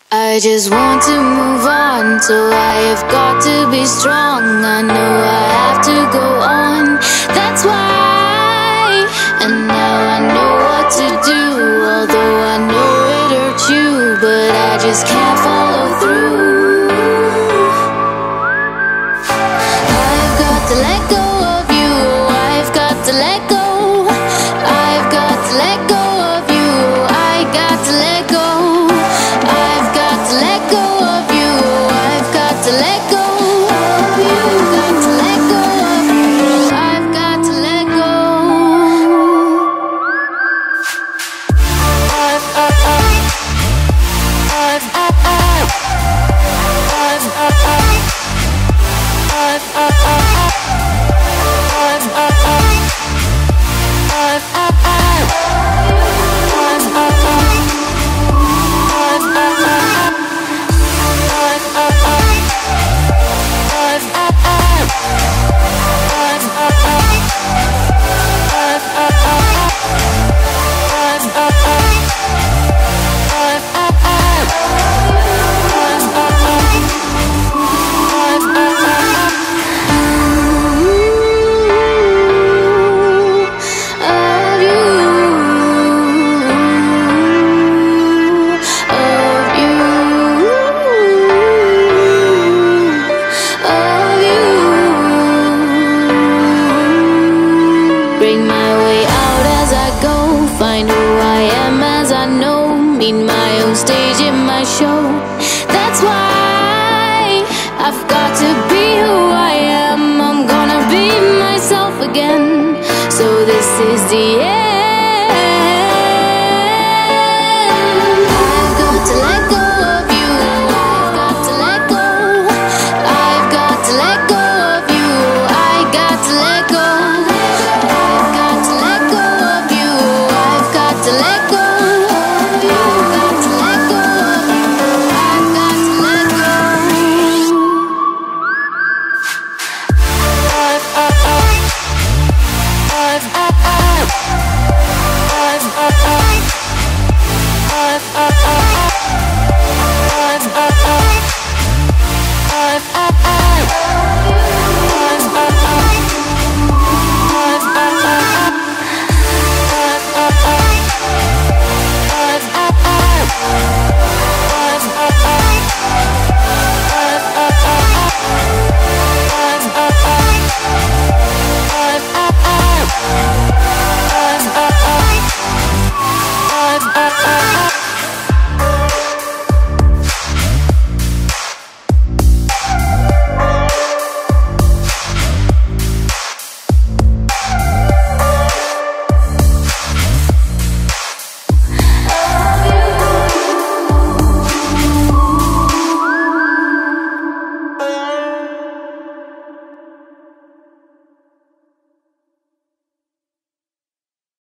I just want to move on, so I have got to be strong. I know I have to go on, that's why. And now I know what to do, although I know it hurt you, but I just can't follow through. I've got to let go of you, I've got to let go. I've got to let go of you, I got to let go. I've got to let go of you, I've got to let go of you. Got to let go of you, I've got to let go. Bring my way out as I go, find who I am as I know, meet my own stage in my show. That's why I've got to be who I am. I'm gonna be myself again. So this is the end.